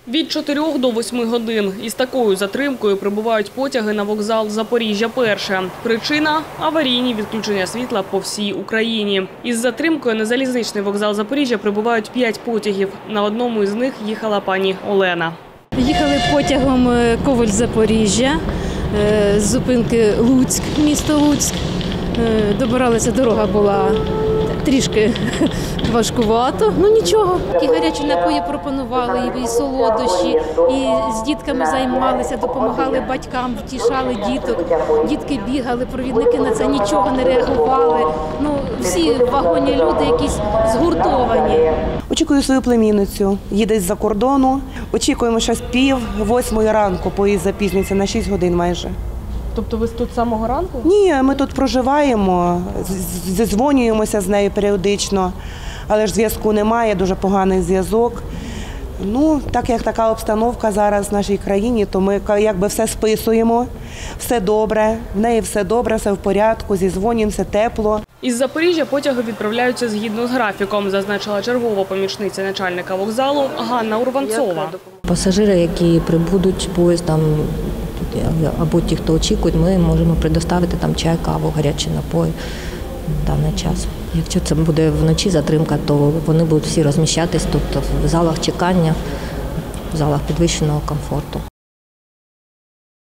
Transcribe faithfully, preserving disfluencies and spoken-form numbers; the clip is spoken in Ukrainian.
Від чотирьох до восьми годин. Із такою затримкою прибувають потяги на вокзал Запоріжжя-Перше. Причина – аварійні відключення світла по всій Україні. Із затримкою на залізничний вокзал Запоріжжя прибувають п'ять потягів. На одному із них їхала пані Олена. Їхали потягом Коваль-Запоріжжя, з зупинки Луцьк, місто Луцьк. Добиралися, дорога була трішки важкувато, ну нічого. Такі гарячі напої пропонували, і солодощі, і з дітками займалися, допомагали батькам, втішали діток. Дітки бігали, провідники на це нічого не реагували. Ну, всі в вагоні люди якісь згуртовані. Очікую свою племінницю, їде з-за кордону. Очікуємо, що з пів восьмої ранку поїзд запізнюється на шість годин майже. Тобто ви тут з самого ранку? Ні, ми тут проживаємо, зідзвонюємося з нею періодично, але ж зв'язку немає, дуже поганий зв'язок. Ну, так як така обстановка зараз в нашій країні, то ми якби все списуємо, все добре, в неї все добре, все в порядку, зідзвонюємося, тепло. Із Запоріжжя потяги відправляються згідно з графіком, зазначила чергова помічниця начальника вокзалу Ганна Урванцова. Пасажири, які прибудуть поїздом, або ті, хто очікують, ми можемо предоставити там чай, каву, гарячий напій в даний час. Якщо це буде вночі затримка, то вони будуть всі розміщатись тут в залах чекання, в залах підвищеного комфорту.